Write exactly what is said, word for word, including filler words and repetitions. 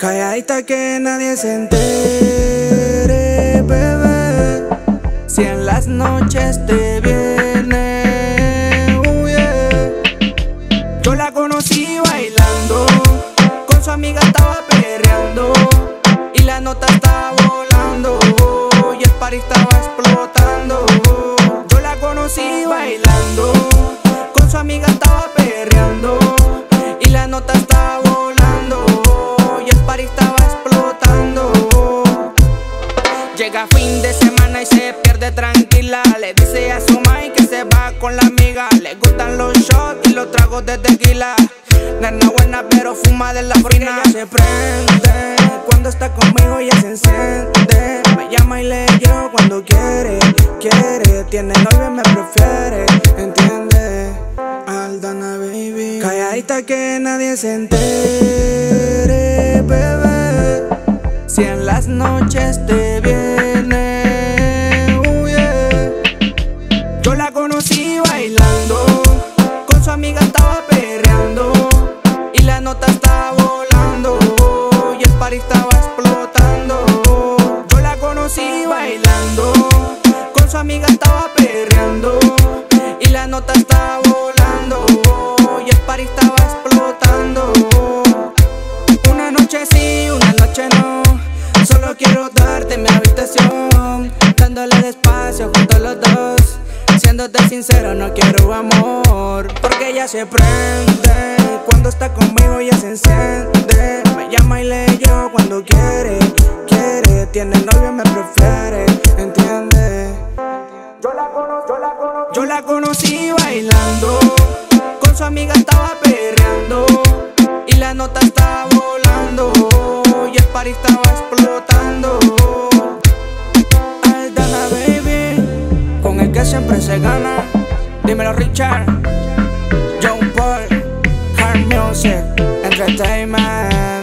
Calladita que nadie se entere, bebé. Si en las noches te viene, uh, yeah. Yo la conocí bailando, con su amiga estaba perreando, y la nota estaba volando, y el party estaba explotando. Yo la conocí bailando, con su amiga estaba perreando, y la nota estaba volando, y el party estaba explotando. Llega fin de semana y se pierde tranquila. Le dice a su mai que se va con la amiga. Le gustan los shots y los tragos de tequila. Nena buena pero fuma de la fina. Ella se prende cuando está conmigo, ella se enciende. Me llama y le llevo cuando quiere, quiere. Tiene novio y me prefiere, entiende. Aldana baby, calladita que nadie se entere, bebé. Si en las noches te viene, uh, yeah. Yo la conocí bailando, con su amiga estaba perreando, y la nota estaba volando, y el party estaba explotando. Yo la conocí bailando, con su amiga estaba perreando, y la nota estaba volando, y el party estaba explotando. Una noche sí, una noche no. Solo quiero darte mi habitación, dándole despacio junto a los dos. Siéndote sincero, no quiero amor, porque ella se prende cuando está conmigo, ella se enciende. Me llama y le llevo cuando quiere, quiere. Tiene novio y me prefiere, entiende. Yo la cono, yo la cono, yo la conocí bailando, con su amiga estaba perreando, y la nota estaba volando, y el party estaba explotando. Aldana baby, con el que siempre se gana. Dímelo Richard, John Paul, Hard Music Entertainment.